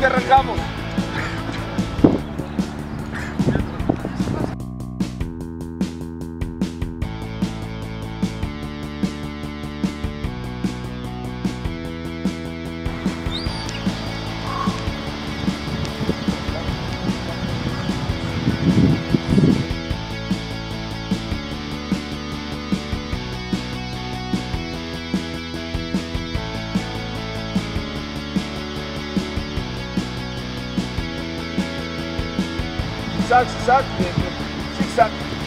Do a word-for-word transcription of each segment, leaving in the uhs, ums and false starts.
que arrancamos. Zigzag, zigzag, bien, bien. Zigzag.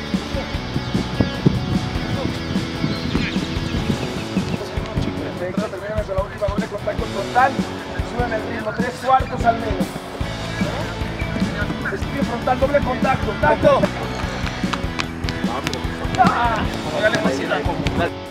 Perfecto, termíname con la última doble contacto frontal. Suben el ritmo, tres cuartos al menos. Espín frontal, doble contacto. ¡Tacto! Ah, hágale facilidad.